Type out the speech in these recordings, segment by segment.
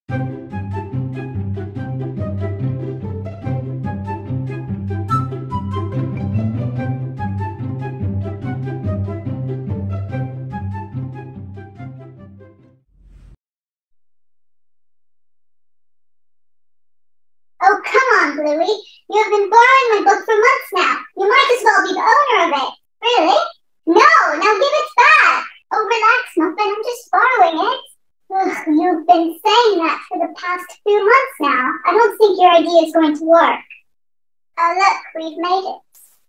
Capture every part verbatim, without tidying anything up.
Oh, come on, Bluey. You have been borrowing my book for months now. You might as well be the owner of it. Really? No, now give it back. Oh, relax, Muffin. I'm just borrowing it. Ugh, you've been saying that for the past few months now. I don't think your idea is going to work. Oh, look, we've made it.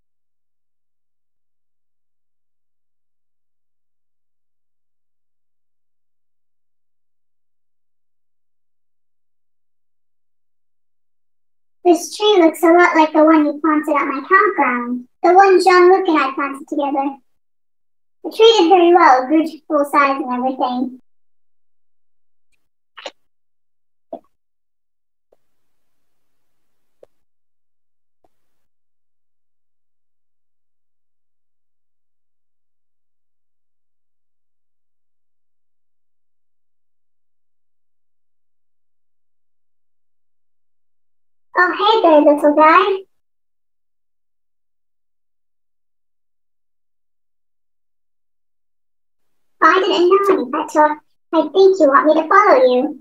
This tree looks a lot like the one you planted at my campground. The one Jean-Luc and I planted together. The tree did very well, grew to full size and everything. Oh, hey there, little guy. I didn't know any better. I think you want me to follow you.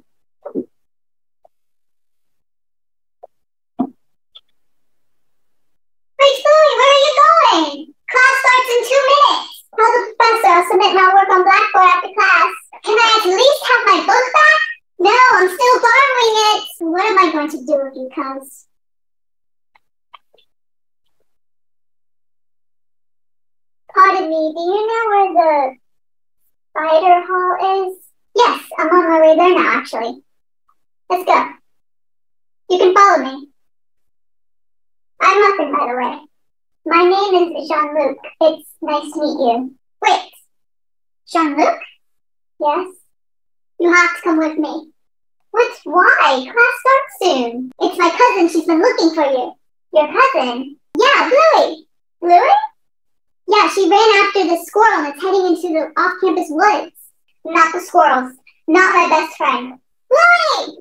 Wait, Bluey, where are you going? Class starts in two minutes. Tell the professor I'll submit my work on Blackboard after class. Can I at least have my book back? No, I'm still borrowing it. What am I going to do with you, cuz? Pardon me, do you know where the spider hall is? Yes, I'm on my way there now, actually. Let's go. You can follow me. I'm Muffin, by the way. My name is Jean-Luc. It's nice to meet you. Wait, Jean-Luc? Yes? You have to come with me. What? Why? Class starts soon. It's my cousin. She's been looking for you. Your cousin? Yeah, Bluey. Bluey? Yeah, she ran after the squirrel that's heading into the off-campus woods. Not the squirrels. Not my best friend. Bluey!